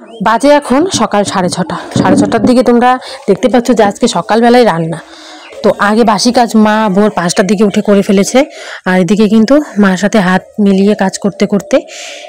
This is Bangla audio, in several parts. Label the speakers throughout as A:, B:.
A: বাজে এখন সকাল 6:30। 6:30টার দিকে তোমরা দেখতে পাচ্ছ যে আজকে সকালবেলায় রান্না। তো আগে বাসি কাজ মা ভোর 5টার দিকে উঠে করে ফেলেছে, আর এদিকে কিন্তু মার সাথে হাত মিলিয়ে কাজ করতে করতে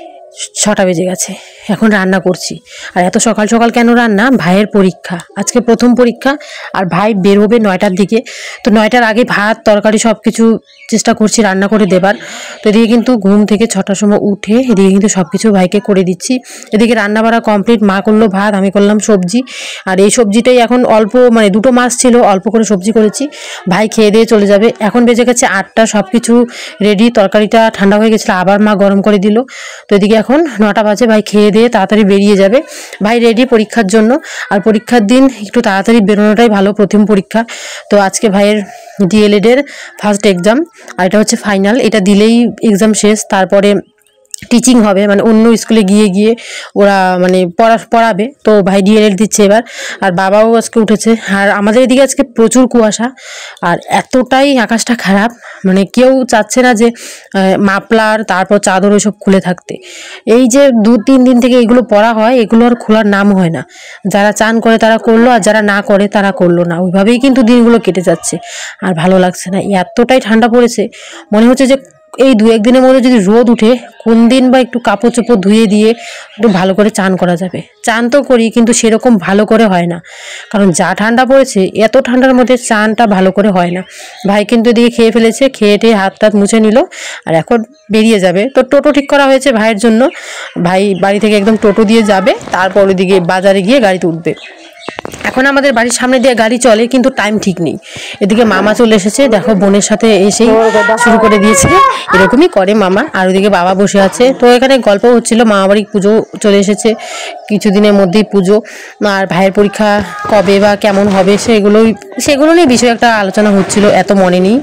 A: 6টা বেজে গেছে। এখন রান্না করছি। আর এত সকাল সকাল কেন রান্না? ভাইয়ের পরীক্ষা, আজকে প্রথম পরীক্ষা, আর ভাই বের হবে 9টার দিকে। তো 9টার আগে ভাত তরকারি সব কিছু চেষ্টা করছি রান্না করে দেবার। তো এদিকে কিন্তু ঘুম থেকে 6টার সময় উঠে এদিকে কিন্তু সব কিছু ভাইকে করে দিচ্ছি। এদিকে রান্না বাড়া কমপ্লিট, মা করলো ভাত, আমি করলাম সবজি। আর এই সবজিটাই এখন অল্প, মানে 2টো মাছ ছিল, অল্প করে সবজি করেছি। ভাই খেয়ে দিয়ে চলে যাবে। এখন বেজে গেছে 8টা, সব কিছু রেডি। তরকারিটা ঠান্ডা হয়ে গেছিলো, আবার মা গরম করে দিল। তো এদিকে এখন 9টা বাজে, ভাই খেয়ে দিয়ে তাড়াতাড়ি বেরিয়ে যাবে। ভাই রেডি পরীক্ষার জন্য। আর পরীক্ষার দিন একটু তাড়াতাড়ি বেরোনোটাই ভালো, প্রথম পরীক্ষা। তো আজকে ভাইয়ের ডিএলএড-এর ফার্স্ট এক্সাম, আর এটা হচ্ছে ফাইনাল। এটা দিলেই এক্সাম শেষ, তারপরে টিচিং হবে, মানে অন্য স্কুলে গিয়ে গিয়ে ওরা মানে পড়াবে। তো ভাই ডিএলএড দিচ্ছে এবার। আর বাবাও আজকে উঠেছে। আর আমাদের এদিকে আজকে প্রচুর কুয়াশা, আর এতটাই আকাশটা খারাপ, মানে কেউ চাচ্ছে না যে মাফলার তারপর চাদর ওইসব খুলে থাকতে। এই যে 2-3 দিন থেকে এগুলো পড়া হয়, এগুলো আর খোলার নাম হয় না। যারা চান করে তারা করলো, আর যারা না করে তারা করলো না। ওইভাবেই কিন্তু দিনগুলো কেটে যাচ্ছে, আর ভালো লাগছে না। এতটাই ঠান্ডা পড়েছে, মনে হচ্ছে যে এই 2-1 দিনের মধ্যে যদি রোদ উঠে, কোন দিন বা একটু কাপড় চোপড় ধুয়ে দিয়ে একটু ভালো করে চান করা যাবে। চান তো করি, কিন্তু সেরকম ভালো করে হয় না, কারণ যা ঠান্ডা পড়েছে, এত ঠান্ডার মধ্যে চানটা ভালো করে হয় না। ভাই কিন্তু এদিকে খেয়ে ফেলেছে, খেয়ে টেয়ে হাত টাত মুছে নিল, আর এখন বেরিয়ে যাবে। তো টোটো ঠিক করা হয়েছে ভাইয়ের জন্য। ভাই বাড়ি থেকে একদম টোটো দিয়ে যাবে, তারপর ওইদিকে বাজারে গিয়ে গাড়িতে উঠবে। এখন আমাদের বাড়ির সামনে দিয়ে গাড়ি চলে, কিন্তু টাইম ঠিক নেই। এদিকে মামা চলে এসেছে, দেখো বোনের সাথে এসেই শুরু করে দিয়েছে। এরকমই করে মামা। আর ওইদিকে বাবা বসে আছে। তো এখানে গল্প হচ্ছিল, মামা বাড়ি পুজো চলে এসেছে, কিছুদিনের মধ্যেই পুজো। আর ভাইয়ের পরীক্ষা কবে বা কেমন হবে সেগুলো নিয়ে বিষয়ে একটা আলোচনা হচ্ছিল, এত মনে নেই।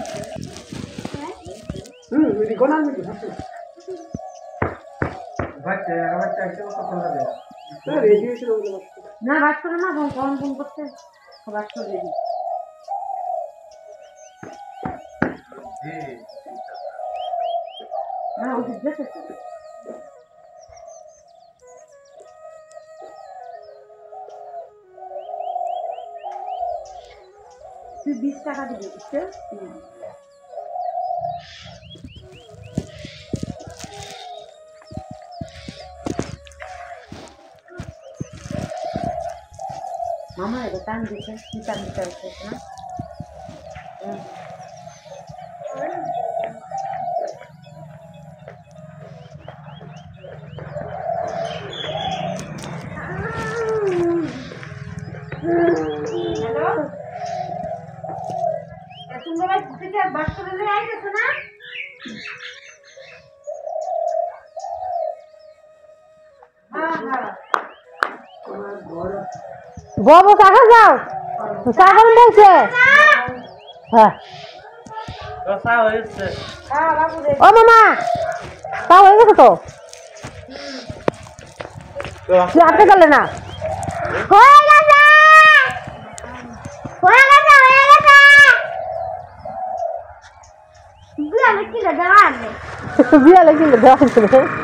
B: না বাস করে না, ফোন করতে বাস করে রেডি। না ওই দেখে তুই 20 টাকা দিবি, বুঝছে? মামা এটা টান দিচ্ছে, কি টান দিতে হচ্ছে না? হ্যালো, তোমরা ভাই থেকে বাস করে আইতেছো না? হ্যাঁ হ্যাঁ,
C: বাবু কাকা যাও, চা করে দিয়েছে। হ্যাঁ ও মামা, চা হয়ে গেছে তো, আটকে গেলে না? হয়ে গেছে, হয়ে গেছে, হয়ে গেছে। বিয়ালে কিনে দেওয়া আছে, বিয়ালে কিনে দেওয়া আছে।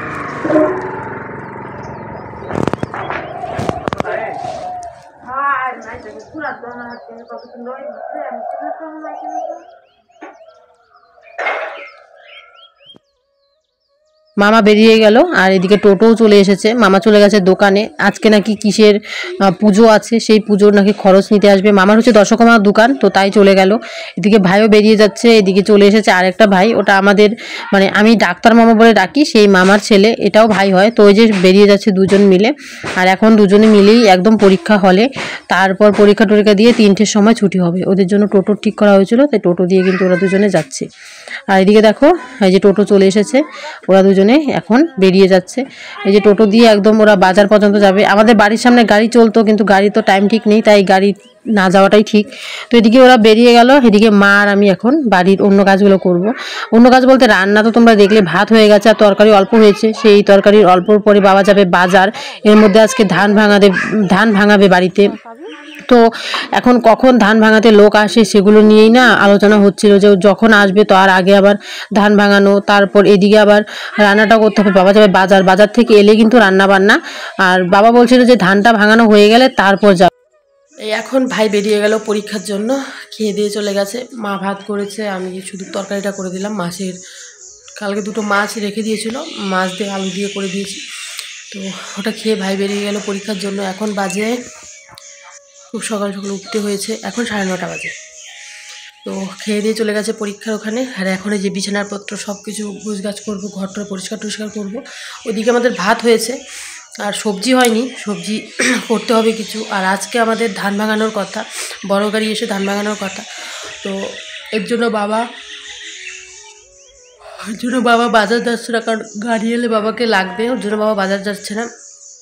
A: মামা বেরিয়ে গেল, আর এদিকে টোটোও চলে এসেছে। মামা চলে গেছে দোকানে, আজকে নাকি কিসের পুজো আছে, সেই পুজোর নাকি খরচ নিতে আসবে। মামার হচ্ছে দশকর্মার দোকান, তো তাই চলে গেল। এদিকে ভাইও বেরিয়ে যাচ্ছে। এদিকে চলে এসেছে আরেকটা ভাই, ওটা আমাদের মানে আমি ডাক্তার মামা বলে ডাকি, সেই মামার ছেলে, এটাও ভাই হয়। তো ওই যে বেরিয়ে যাচ্ছে দুজন মিলে। আর এখন দুজনে মিলেই একদম পরীক্ষা হলে, তারপর পরীক্ষা টরীক্ষা দিয়ে 3টের সময় ছুটি হবে। ওদের জন্য টোটো ঠিক করা হয়েছিল, তাই টোটো দিয়ে কিন্তু ওরা দুজনে যাচ্ছে। আর এদিকে দেখো, এই যে টোটো চলে এসেছে, ওরা দুজনে এখন বেরিয়ে যাচ্ছে। এই যে টোটো দিয়ে একদম ওরা বাজার পর্যন্ত যাবে। আমাদের বাড়ির সামনে গাড়ি চলতো, কিন্তু গাড়ি তো টাইম ঠিক নেই, তাই গাড়ি না যাওয়াটাই ঠিক। তো এদিকে ওরা বেরিয়ে গেল। এদিকে মা আর আমি এখন বাড়ির অন্য কাজগুলো করব। অন্য কাজ বলতে রান্না তো তোমরা দেখলে, ভাত হয়ে গেছে আর তরকারি অল্প হয়েছে। সেই তরকারির অল্পর পরে বাবা যাবে বাজার। এর মধ্যে আজকে ধান ভাঙাবে বাড়িতে। তো এখন কখন ধান ভাঙাতে লোক আসে সেগুলো নিয়েই না আলোচনা হচ্ছিল, যে যখন আসবে তো আর আগে আবার ধান ভাঙানো, তারপর এদিকে আবার রান্নাটা করতে হবে। বাবা যাবে বাজার, বাজার থেকে এলে কিন্তু রান্না বান্না। আর বাবা বলছিল যে ধানটা ভাঙানো হয়ে গেলে তারপর যাবে। এই এখন ভাই বেরিয়ে গেল পরীক্ষার জন্য, খেয়ে দিয়ে চলে গেছে। মা ভাত করেছে, আমি শুধু তরকারিটা করে দিলাম। মাছের কালকে 2টো মাছ রেখে দিয়েছিল, মাছ দিয়ে আলু দিয়ে করে দিয়েছি। তো ওটা খেয়ে ভাই বেরিয়ে গেল পরীক্ষার জন্য। এখন বাজে খুব সকাল সকাল উঠতে হয়েছে, এখন 9:30 বাজে। তো খেয়ে দিয়ে চলে গেছে পরীক্ষার ওখানে। আর এখন যে বিছানার পত্র সব কিছু গুছগাছ করবো, ঘরটা পরিষ্কার টরিষ্কার করবো। ওইদিকে আমাদের ভাত হয়েছে আর সবজি হয়নি, সবজি করতে হবে কিছু। আর আজকে আমাদের ধান ভাঙানোর কথা, বড় গাড়ি এসে ধান ভাঙানোর কথা। তো এর জন্য বাবা বাজার যাচ্ছে না, কারণ গাড়ি এলে বাবাকে লাগবে, ওর জন্য বাবা বাজার যাচ্ছে না।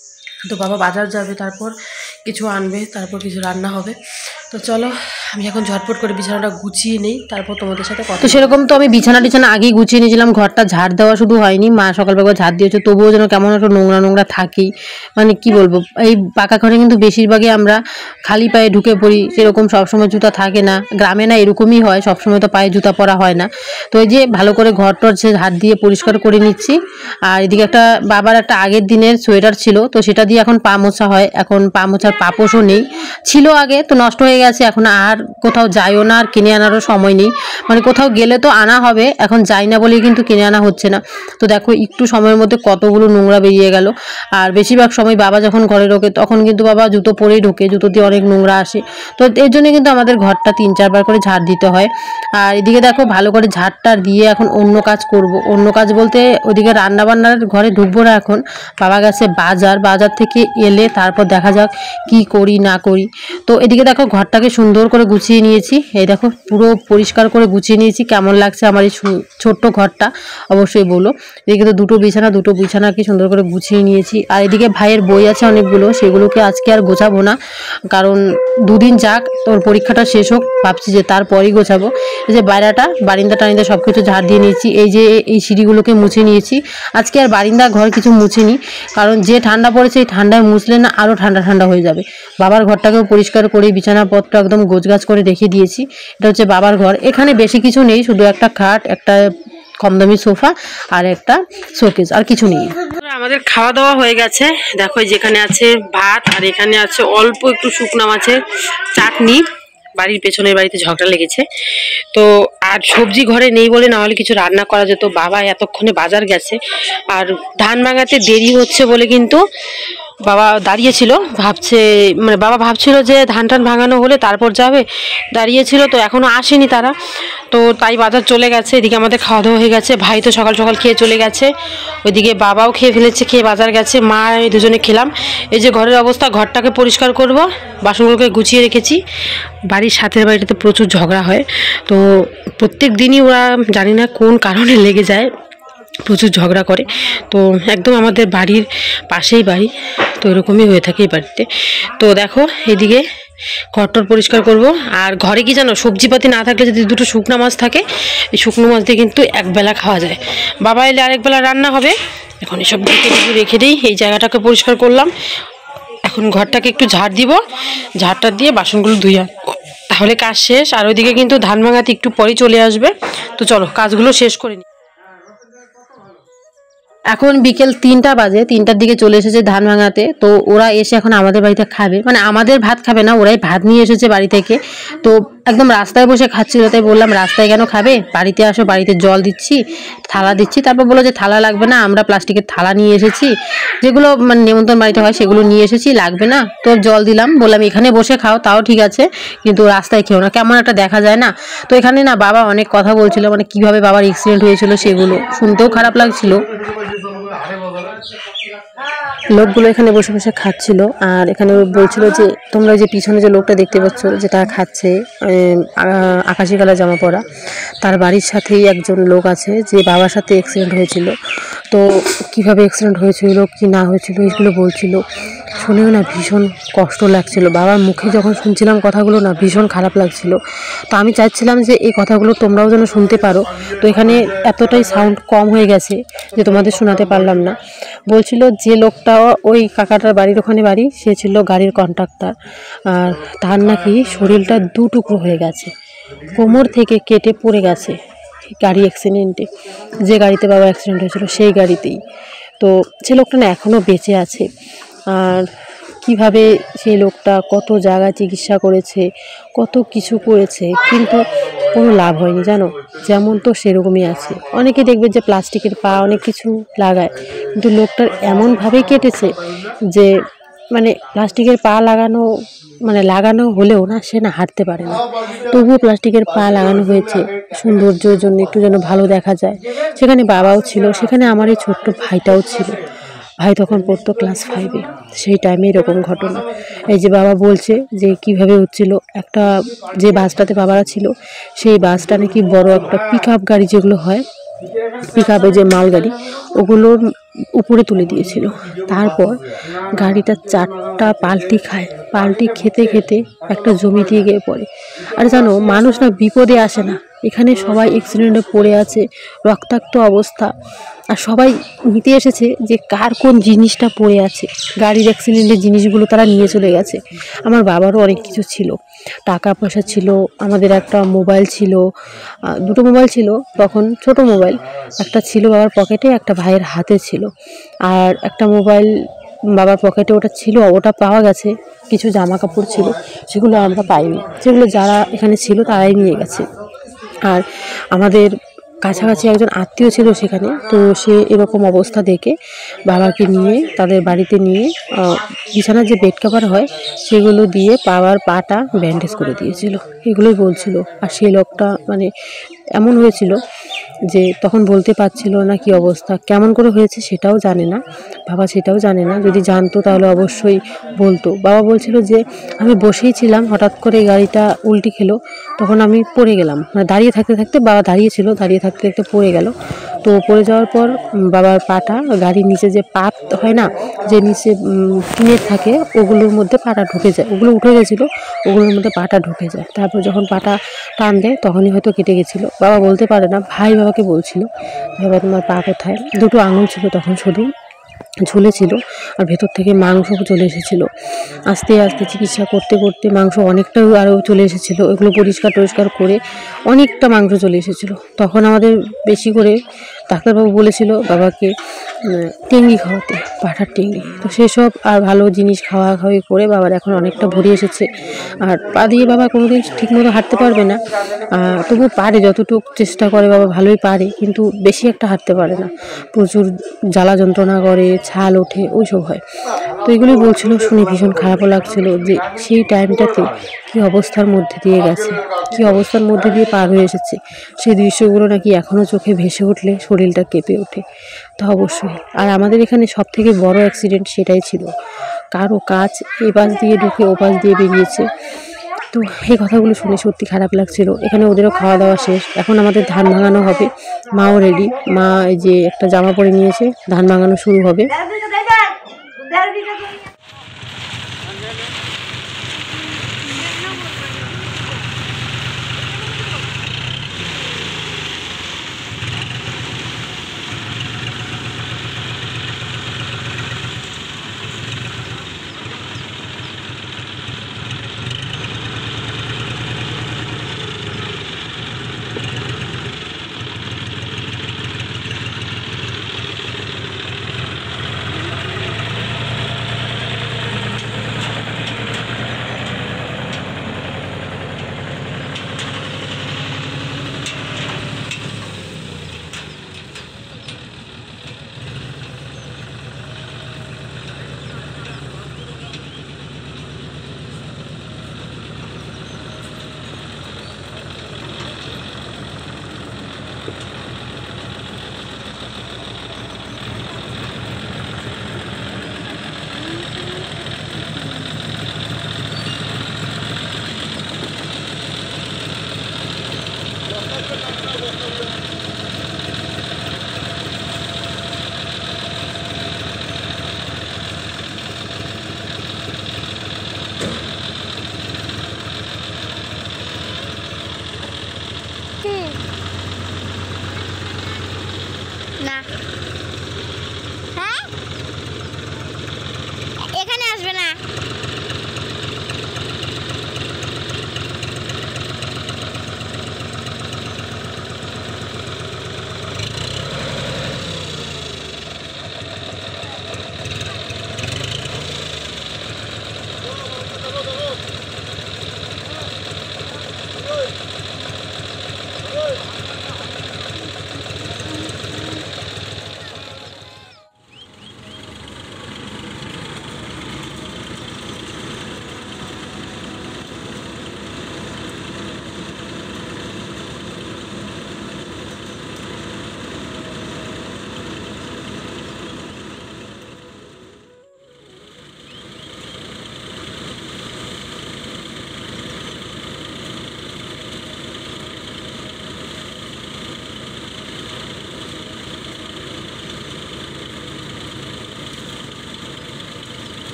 A: তো বাবা বাজার যাবে, তারপর কিছু আনবে, তারপর কিছু রান্না হবে। তো চলো আমি এখন ঝটপট করে বিছানাটা গুছিয়ে নেই, তারপর তোমাদের সাথে কথা। তো সেরকম তো আমি বিছানা আগেই গুছিয়ে নিয়েছিলাম। ঘরটা ঝাড় দেওয়া শুধু হয়নি, মা সকালবেলা ঝাড় দিয়েছে, তবুও যেন কেমন একটা নোংরা নোংরা থাকেই। মানে কি বলবো, এই পাকা ঘরে কিন্তু বেশিরভাগই আমরা খালি পায়ে ঢুকে পড়ি, সেরকম সবসময় জুতা থাকে না। গ্রামে না এরকমই হয়, সবসময় তো পায়ে জুতা পরা হয় না। তো এই যে ভালো করে ঘর টর হাত দিয়ে পরিষ্কার করে নিচ্ছি। আর এদিকে একটা বাবার একটা আগের দিনের সোয়েটার ছিল, তো সেটা দিয়ে এখন পা মোছা হয়। এখন পা মোছার পাপোশও নেই, ছিল আগে, তো নষ্ট হয়ে গেছে। এখন আর কোথাও যাইও না, আর কিনে আনারও সময় নেই। মানে কোথাও গেলে তো আনা হবে, এখন যাই না বলেই কিন্তু কিনে আনা হচ্ছে না। তো দেখো একটু সময়ের মধ্যে কতগুলো নোংরা বেরিয়ে গেল। আর বেশিরভাগ সময় বাবা যখন ঘরে ঢোকে তখন কিন্তু বাবা জুতো পরেই ঢোকে, জুতো দিয়ে অনেক নোংরা আসে। তো এর জন্য কিন্তু আমাদের ঘরটা 3-4 বার করে ঝাড় দিতে হয়। আর এদিকে দেখো ভালো করে ঝাড়টা দিয়ে এখন অন্য কাজ করব। অন্য কাজ বলতে ওইদিকে রান্নাবান্নার ঘরে ঢুকবো না এখন। বাবা গেছে বাজার থেকে এলে তারপর দেখা যাক কি করি না করি। তো এদিকে দেখো ঘরটাকে সুন্দর করে গুছিয়ে নিয়েছি। এই দেখো পুরো পরিষ্কার করে গুছিয়ে নিয়েছি। কেমন লাগছে আমার এই ছোট্ট ঘরটা অবশ্যই বলো। এদিকে তো দুটো বিছানা কি সুন্দর করে গুছিয়ে নিয়েছি। আর এদিকে ভাইয়ের বই আছে অনেকগুলো, সেগুলোকে আজকে আর গোছাবো না, কারণ 2 দিন যাক, তোর পরীক্ষাটা শেষ হোক, ভাবছি যে তারপরই গোছাবো। এই যে বারিন্দা টারিন্দা সব কিছু ঝাড় দিয়ে নিয়েছি। এই যে এই সিঁড়িগুলোকে মুছে নিয়েছি। আজকে আর বারিন্দা ঘর কিছু মুছিনি, কারণ যে ঠান্ডা পড়েছে এই ঠান্ডায় মুছলে না আরও ঠান্ডা হয়ে যাবে। বাবার ঘরটাকেও পরিষ্কার করে বিছানাপত্র একদম গোছগাছ করে রেখে দিয়েছি। এটা হচ্ছে বাবার ঘর। এখানে বেশি কিছু নেই, শুধু একটা খাট, একটা কম দামি সোফা আর একটা শোকেস, আর কিছু নেই। আমাদের খাওয়া দাওয়া হয়ে গেছে। দেখো যেখানে আছে ভাত, আর এখানে আছে অল্প একটু শুকনো মাছের চাটনি। বাড়ির পেছনের বাড়িতে ঝগড়া লেগেছে, তো আর সবজি ঘরে নেই বলে না হলে কিছু রান্না করা যেত। বাবা এতক্ষণে বাজার গেছে, আর ধান ভাঙাতে দেরি হচ্ছে বলে কিন্তু বাবা দাঁড়িয়েছিল, বাবা ভাবছিল যে ধান ভাঙানো হলে তারপর যাবে, দাঁড়িয়েছিল। তো এখনো আসেনি তারা, তো তাই বাজার চলে গেছে। এদিকে আমাদের খাওয়া দাওয়া হয়ে গেছে। ভাই তো সকাল সকাল খেয়ে চলে গেছে, ওইদিকে বাবাও খেয়ে ফেলেছে, খেয়ে বাজার গেছে। মা দুজনে খেলাম। এই যে ঘরের অবস্থা, ঘরটাকে পরিষ্কার করব, বাসনগুলোকে গুছিয়ে রেখেছি। বাড়ির সাথের বাড়িতে প্রচুর ঝগড়া হয়, তো প্রত্যেক দিনই ওরা জানি না কোন কারণে লেগে যায়, প্রচুর ঝগড়া করে। তো একদম আমাদের বাড়ির পাশেই বাড়ি, তো এরকমই হয়ে থাকে এই বাড়িতে। তো দেখো এদিকে ঘরটর পরিষ্কার করব। আর ঘরে কি জানো, সবজিপাতি না থাকলে যদি 2টো শুকনো মাছ থাকে, এই শুকনো মাছ দিয়ে কিন্তু একবেলা খাওয়া যায়। বাবা এলে আরেকবেলা রান্না হবে। এখন এসব রেখে দিই। এই জায়গাটাকে পরিষ্কার করলাম, এখন ঘরটাকে একটু ঝাড় দিব, ঝাড়টা দিয়ে বাসনগুলো ধুয়ে তাহলে কাজ শেষ। আর ওইদিকে কিন্তু ধান ভাঙাতে একটু পরেই চলে আসবে। তো চলো কাজগুলো শেষ করে নিই। এখন বিকেল 3টা বাজে, 3টার দিকে চলে এসেছে ধান ভাঙাতে। তো ওরা এসে এখন আমাদের বাড়িতে খাবে, মানে আমাদের ভাত খাবে না, ওরাই ভাত নিয়ে এসেছে বাড়ি থেকে। তো একদম রাস্তায় বসে খাচ্ছিল, তাই বললাম রাস্তায় কেন খাবে, বাড়িতে আসো, বাড়িতে জল দিচ্ছি, থালা দিচ্ছি। তারপর বললো যে থালা লাগবে না, আমরা প্লাস্টিকের থালা নিয়ে এসেছি, যেগুলো মানে নেমন্তন্ন বাড়িতে হয় সেগুলো নিয়ে এসেছি, লাগবে না। তো জল দিলাম, বললাম এখানে বসে খাও, তাও ঠিক আছে, কিন্তু রাস্তায় খেও না, কেমন একটা দেখা যায় না। তো এখানে না বাবা অনেক কথা বলছিল, মানে কিভাবে বাবার অ্যাক্সিডেন্ট হয়েছিল সেগুলো শুনতেও খারাপ লাগছিল। লোকগুলো এখানে বসে বসে খাচ্ছিল, আর এখানে বলছিল যে তোমরা যে পিছনে যে লোকটা দেখতে পাচ্ছ যেটা খাচ্ছে, আকাশি কালার জামা পরা, তার বাড়ির সাথেই একজন লোক আছে যে বাবার সাথে অ্যাক্সিডেন্ট হয়েছিল। তো কিভাবে অ্যাক্সিডেন্ট হয়েছিল কি না হয়েছিল এগুলো বলছিল, শুনেও না ভীষণ কষ্ট লাগছিল। বাবার মুখে যখন শুনছিলাম কথাগুলো না ভীষণ খারাপ লাগছিল। তো আমি চাইছিলাম যে এই কথাগুলো তোমরাও যেন শুনতে পারো। তো এখানে এতটাই সাউন্ড কম হয়ে গেছে যে তোমাদের শোনাতে পারলাম না। বলছিল যে লোকটা ওই কাকাটার বাড়ির ওখানে বাড়ি, সে ছিল গাড়ির কন্ট্রাক্টর, আর তার নাকি শরীরটা 2 টুকরো হয়ে গেছে, কোমর থেকে কেটে পড়ে গেছে গাড়ি অ্যাক্সিডেন্টে। যে গাড়িতে বাবা অ্যাক্সিডেন্ট হয়েছিল সেই গাড়িতেই। তো সে লোকটা না এখনও বেঁচে আছে। আর কিভাবে সেই লোকটা কত জায়গায় চিকিৎসা করেছে, কত কিছু করেছে, কিন্তু কোনো লাভ হয়নি জানো। যেমন তো সেরকমই আছে। অনেকে দেখবে যে প্লাস্টিকের পা অনেক কিছু লাগায়, কিন্তু লোকটার এমনভাবেই কেটেছে যে মানে প্লাস্টিকের পা লাগানো হলেও না সে না হাঁটতে পারে না, তবুও প্লাস্টিকের পা লাগানো হয়েছে সৌন্দর্যের জন্য, একটু যেন ভালো দেখা যায়। সেখানে বাবাও ছিল, সেখানে আমার এই ছোট্ট ভাইটাও ছিল। ভাই তখন পড়তো ক্লাস 5-এ। সেই টাইমে এরকম ঘটনা। এই যে বাবা বলছে যে কিভাবে হচ্ছিল, একটা যে বাসটাতে বাবারা ছিল সেই বাসটা নাকি বড় একটা পিক আপ গাড়ি, যেগুলো হয় পিক আপে যে মালগাড়ি, ওগুলোর উপরে তুলে দিয়েছিল। তারপর গাড়িটা 4টা পাল্টি খায়, পাল্টি খেতে খেতে একটা জমি দিয়ে গিয়ে পড়ে। আর জানো মানুষ না বিপদে আসে না, এখানে সবাই অ্যাক্সিডেন্টে পড়ে আছে, রক্তাক্ত অবস্থা। আর সবাই নিতে এসেছে যে কার কোন জিনিসটা পড়ে আছে, গাড়ির অ্যাক্সিডেন্টের জিনিসগুলো তারা নিয়ে চলে গেছে। আমার বাবারও অনেক কিছু ছিল, টাকা পয়সা ছিল, আমাদের একটা মোবাইল ছিল, 2টো মোবাইল ছিল তখন, ছোট মোবাইল একটা ছিল বাবার পকেটে, একটা ভাইয়ের হাতে ছিল। আর একটা মোবাইল বাবার পকেটে ওটা ছিল, ওটা পাওয়া গেছে। কিছু জামা কাপড় ছিল, সেগুলো আমরা পাইনি, সেগুলো যারা এখানে ছিল তারাই নিয়ে গেছে। আর আমাদের কাছাকাছি একজন আত্মীয় ছিল সেখানে, তো সে এরকম অবস্থা দেখে বাবাকে নিয়ে তাদের বাড়িতে নিয়ে বিছানার যে বেড কভার হয় সেগুলো দিয়ে বাবার পাটা ব্যান্ডেজ করে দিয়েছিল, এগুলোই বলছিল। আর সেই লোকটা মানে এমন হয়েছিল যে তখন বলতে পারছিল না কি অবস্থা, কেমন করে হয়েছে সেটাও জানে না বাবা, সেটাও জানে না। যদি জানতো তাহলে অবশ্যই বলতো। বাবা বলছিল যে আমি বসেই ছিলাম, হঠাৎ করে গাড়িটা উল্টি খেলো, তখন আমি পড়ে গেলাম, মানে দাঁড়িয়ে থাকতে থাকতে, বাবা দাঁড়িয়ে ছিল, দাঁড়িয়ে থাকতে থাকতে পড়ে গেল। তো পড়ে যাওয়ার পর বাবার পাটা গাড়ির নিচে যে পাত হয় না, যে নিচে টিনের থাকে, ওগুলোর মধ্যে পাটা ঢুকে যায়, ওগুলো উঠে গেছিলো, ওগুলোর মধ্যে পাটা ঢুকে যায়। তারপর যখন পাটা টান দেয় তখনই হয়তো কেটে গেছিলো। বাবা বলতে পারে না, ভাই বাবাকে বলছিল, বাবা তোমার পা কোথায়? 2টো আঙুল ছিল তখন শুধু ঝুলেছিল, আর ভেতর থেকে মাংস চলে এসেছিলো। আস্তে আস্তে চিকিৎসা করতে করতে মাংস অনেকটাই আরও চলে এসেছিলো, ওগুলো পরিষ্কার টরিষ্কার করে অনেকটা মাংস চলে এসেছিলো। তখন আমাদের বেশি করে ডাক্তারবাবু বলেছিল বাবাকে টেঙ্গি খাওয়াতে, পাঠার টেঙ্গি। তো সেসব আর ভালো জিনিস খাওয়াখাওয়ি করে বাবার এখন অনেকটা ভরে এসেছে। আর পা দিয়ে বাবা কোনোদিন ঠিকমতো হাঁটতে পারবে না, তবু পারে, যতটুকু চেষ্টা করে বাবা ভালোই পারে, কিন্তু বেশি একটা হাঁটতে পারে না, প্রচুর জ্বালা যন্ত্রণা করে, ছাল ওঠে, ওইসব হয়। তো এগুলোই বলছিল, শুনে ভীষণ খারাপও লাগছিল যে সেই টাইমটাতে কী অবস্থার মধ্যে দিয়ে গেছে, কী অবস্থার মধ্যে দিয়ে পার হয়ে এসেছে। সেই দৃশ্যগুলো নাকি এখনও চোখে ভেসে উঠলে শরীরটা কেঁপে ওঠে। তা অবশ্যই। আর আমাদের এখানে সবথেকে বড় অ্যাক্সিডেন্ট সেটাই ছিল, কারো কাজ এ পাশ দিয়ে ঢুকে ও পাশ দিয়ে বেরিয়েছে। তো এই কথাগুলো শুনে সত্যি খারাপ লাগছিল। এখানে ওদেরও খাওয়া দাওয়া শেষ, এখন আমাদের ধান ভাঙানো হবে। মাও রেডি, মা এই যে একটা জামা পরে নিয়েছে, ধান ভাঙানো শুরু হবে।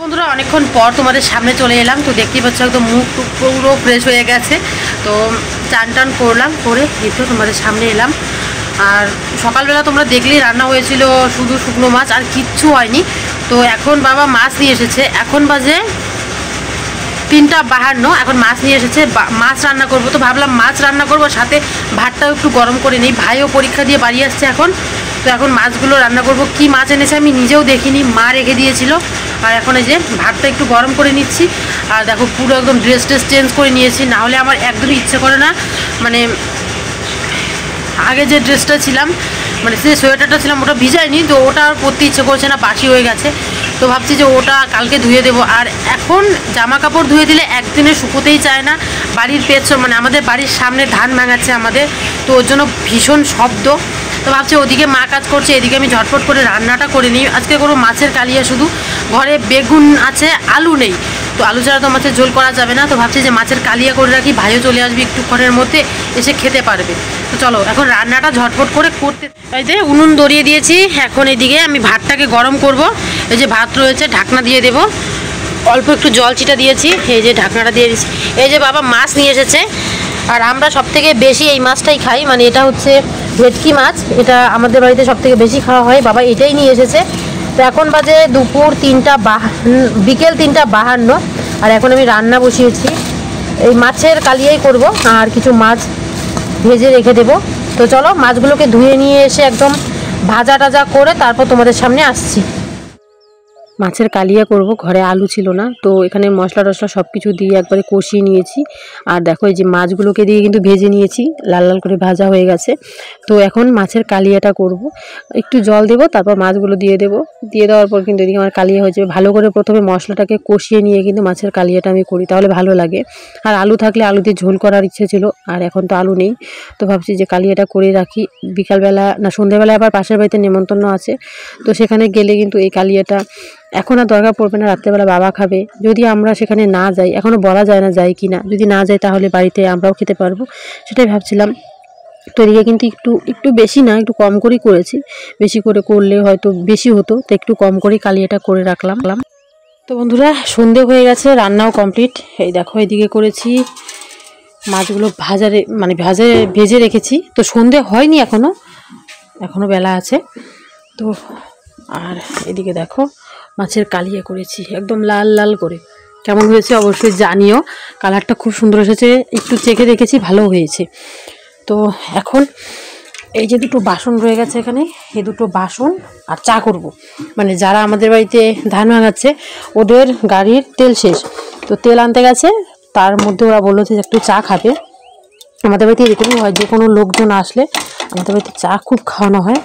A: বন্ধুরা অনেকক্ষণ পর তোমাদের সামনে চলে এলাম। তো দেখতেই পাচ্ছ একদম মুখ টুক পুরো ফ্রেশ হয়ে গেছে। তো চান টান করলাম, করে এই তো তোমাদের সামনে এলাম। আর সকালবেলা তোমরা দেখলেই রান্না হয়েছিল শুধু শুকনো মাছ, আর কিচ্ছু হয়নি। তো এখন বাবা মাছ নিয়ে এসেছে, এখন বাজে 3:52, এখন মাছ নিয়ে এসেছে, মাছ রান্না করব। তো ভাবলাম মাছ রান্না করব, সাথে ভাতটাও একটু গরম করে নিই। ভাইও পরীক্ষা দিয়ে বাড়ি আসছে এখন, তো এখন মাছগুলো রান্না করব। কি মাছ এনেছে আমি নিজেও দেখিনি, মা রেখে দিয়েছিল। আর এখন এই যে ভাতটা একটু গরম করে নিচ্ছি। আর দেখো পুরো একদম ড্রেস চেঞ্জ করে নিয়েছি, নাহলে আমার একদমই ইচ্ছে করে না। মানে আগে যে ড্রেসটা ছিলাম, মানে সে সোয়েটারটা ছিলাম, ওটা ভিজায়নি, তো ওটা আর পরতে ইচ্ছে করছে না, বাসি হয়ে গেছে। তো ভাবছি যে ওটা কালকে ধুয়ে দেবো। আর এখন জামা কাপড় ধুয়ে দিলে একদিনে শুকোতেই চায় না। বাড়ির পেছন মানে আমাদের বাড়ির সামনে ধান ভাঙাচ্ছে আমাদের, তো ওর জন্য ভীষণ শব্দ। তো ভাবছি ওদিকে মা কাজ করছে, এদিকে আমি ঝটপট করে রান্নাটা করে নিই। আজকে কোনো মাছের কালিয়া, শুধু ঘরে বেগুন আছে, আলু নেই। তো আলু ছাড়া তো মাছের ঝোল করা যাবে না। তো ভাবছি যে মাছের কালিয়া করে রাখি, ভাইও চলে আসবে একটুক্ষণের মধ্যে, এসে খেতে পারবে। তো চলো এখন রান্নাটা ঝটপট করে করতে। এই যে উনুন ধরিয়ে দিয়েছি, এখন এদিকে আমি ভাতটাকে গরম করব। এই যে ভাত রয়েছে, ঢাকনা দিয়ে দেব, অল্প একটু জল ছিটা দিয়েছি, এই যে ঢাকনাটা দিয়ে দিয়েছি। এই যে বাবা মাছ নিয়ে এসেছে, আর আমরা সবথেকে বেশি এই মাছটাই খাই, মানে এটা হচ্ছে ভেটকি মাছ, এটা আমাদের বাড়িতে সবথেকে বেশি খাওয়া হয়। বাবা এটাই নিয়ে এসেছে। তো এখন বাজে দুপুর 3:52, বিকেল 3:52, আর এখন আমি রান্না বসিয়েছি। এই মাছের কালিয়াই করব, আর কিছু মাছ ভেজে রেখে দেব। তো চলো মাছগুলোকে ধুয়ে নিয়ে এসে একদম ভাজা টাজা করে তারপর তোমাদের সামনে আসছি। মাছের কালিয়া করব, ঘরে আলু ছিল না, তো এখানে মশলা টশলা সব কিছু দিয়ে একবারে কষিয়ে নিয়েছি। আর দেখো এই যে মাছগুলোকে দিয়ে কিন্তু ভেজে নিয়েছি, লাল লাল করে ভাজা হয়ে গেছে। তো এখন মাছের কালিয়াটা করব, একটু জল দেব, তারপর মাছগুলো দিয়ে দেব। দিয়ে দেওয়ার পর কিন্তু এদিকে আমার কালিয়া হয়ে যাবে। ভালো করে প্রথমে মশলাটাকে কষিয়ে নিয়ে কিন্তু মাছের কালিয়াটা আমি করি, তাহলে ভালো লাগে। আর আলু থাকলে আলু দিয়ে ঝোল করার ইচ্ছে ছিল, আর এখন তো আলু নেই। তো ভাবছি যে কালিয়াটা করে রাখি, বিকালবেলা না সন্ধ্যেবেলায় আবার পাশের বাড়িতে নেমন্তন্ন আছে, তো সেখানে গেলে কিন্তু এই কালিয়াটা এখন আর দরকার পড়বে না। রাত্রেবেলা বাবা খাবে, যদি আমরা সেখানে না যাই, এখনও বলা যায় না যাই কি না। যদি না যাই তাহলে বাড়িতে আমরাও খেতে পারবো, সেটাই ভাবছিলাম। তো এদিকে কিন্তু একটু বেশি না, একটু কম করেই করেছি। বেশি করে করলে হয়তো বেশি হতো, তো একটু কম করেই কালিয়াটা করে রাখলাম। তো বন্ধুরা সন্ধে হয়ে গেছে, রান্নাও কমপ্লিট। এই দেখো এদিকে করেছি, মাছগুলো ভেজে রেখেছি। তো সন্ধে হয়নি এখনও বেলা আছে। তো আর এদিকে দেখো মাছের কালিয়া করেছি, একদম লাল লাল করে। কেমন হয়েছে অবশ্যই জানিও, কালারটা খুব সুন্দর এসেছে, একটু চেখে দেখেছি, ভালো হয়েছে। তো এখন এই যে দুটো বাসন রয়ে গেছে এখানে, এই দুটো বাসন আর চা করব। মানে যারা আমাদের বাড়িতে ধান ভাঙাচ্ছে, ওদের গাড়ির তেল শেষ, তো তেল আনতে গেছে, তার মধ্যে ওরা বললো যে একটু চা খাবে। আমাদের বাড়িতে এরকমই হয়, যে কোনো লোকজন আসলে আমাদের বাড়িতে চা খুব খাওয়ানো হয়।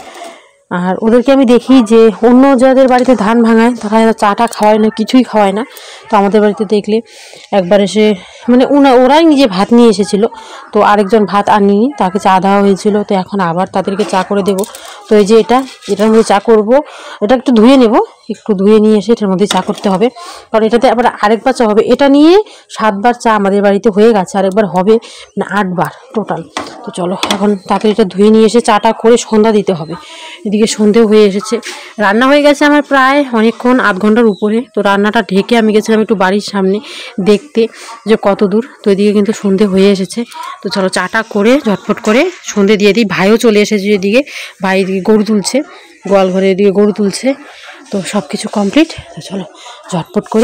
A: আর ওদেরকে আমি দেখি যে অন্য যাদের বাড়িতে ধান ভাঙায় তারা চাটা খাওয়ায় না, কিছুই খাওয়ায় না। তো আমাদের বাড়িতে দেখলে একবার এসে মানে ওরাই নিজে ভাত নিয়ে এসেছিলো, তো আরেকজন ভাত আনিনি, তাকে চা দেওয়া হয়েছিল। তো এখন আবার তাদেরকে চা করে দেব। তো এই যে এটার মধ্যে চা করব, এটা একটু ধুয়ে নেব, একটু ধুয়ে নিয়ে এসে এটার মধ্যে চা করতে হবে, কারণ এটাতে আবার আরেকবার চা হবে। এটা নিয়ে 7বার চা আমাদের বাড়িতে হয়ে গেছে, আরেকবার হবে না 8বার টোটাল। তো চলো এখন তাড়াতাড়ি এটা ধুয়ে নিয়ে এসে চাটা করে সন্ধ্যা দিতে হবে। এদিকে সন্ধেও হয়ে এসেছে, রান্না হয়ে গেছে আমার প্রায় অনেকক্ষণ, 8 ঘন্টার উপরে। তো রান্নাটা ঢেকে আমি গেছিলাম একটু বাড়ির সামনে দেখতে যে কত দূর। তো এদিকে কিন্তু সন্ধে হয়ে এসেছে। তো চলো চাটা করে ঝটফট করে সন্ধে দিয়ে দিই। ভাইও চলে এসেছে এদিকে, ভাই এদিকে গরু তুলছে, গোয়াল ঘরে এদিকে গরু তুলছে। তো সব কিছু কমপ্লিট। তো চলো ঝটফট করে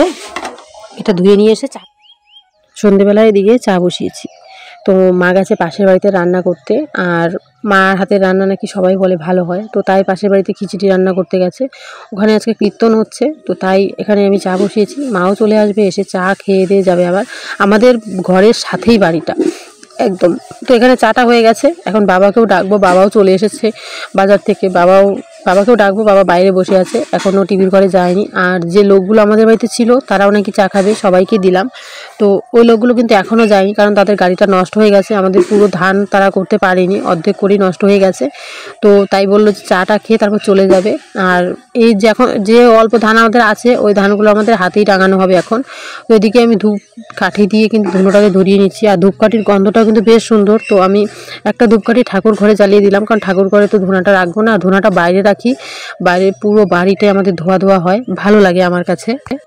A: এটা ধুয়ে নিয়ে এসে চা, সন্ধেবেলায় এদিকে চা বসিয়েছি। তো মা গেছে পাশের বাড়িতে রান্না করতে, আর মার হাতের রান্না নাকি সবাই বলে ভালো হয়। তো তাই পাশের বাড়িতে খিচুড়ি রান্না করতে গেছে, ওখানে আজকে কীর্তন হচ্ছে। তো তাই এখানে আমি চা বসিয়েছি, মাও চলে আসবে, এসে চা খেয়ে দিয়ে যাবে। আবার আমাদের ঘরের সাথেই বাড়িটা একদম। তো এখানে চাটা হয়ে গেছে, এখন বাবাকেও ডাকবো, বাবাও চলে এসেছে বাজার থেকে। বাবাকেও ডাকবো, বাবা বাইরে বসে আছে, এখনও টিভির ঘরে যায়নি। আর যে লোকগুলো আমাদের বাড়িতে ছিল তারাও নাকি চা খাবে, সবাইকে দিলাম। তো ওই লোকগুলো কিন্তু এখনও যায়নি, কারণ তাদের গাড়িটা নষ্ট হয়ে গেছে। আমাদের পুরো ধান তারা করতে পারেনি, অর্ধেক করেই নষ্ট হয়ে গেছে। তো তাই বললো যে চাটা খেয়ে তারপর চলে যাবে। আর এই যে এখন যে অল্প ধান আমাদের আছে, ওই ধানগুলো আমাদের হাতেই টাঙানো হবে এখন। তো এদিকে আমি ধূপ কাঠি দিয়ে কিন্তু ধুনোটাকে ধরিয়ে নিচ্ছি, আর ধূপকাঠির গন্ধটাও কিন্তু বেশ সুন্দর। তো আমি একটা ধূপকাঠি ঠাকুর ঘরে জ্বালিয়ে দিলাম, কারণ ঠাকুর ঘরে তো ধুনাটা রাখবো না, ধুনাটা বাইরে রাখি। বাইরে পুরো বাড়িটাই আমাদের ধোয়া ধোয়া হয়, ভালো লাগে আমার কাছে।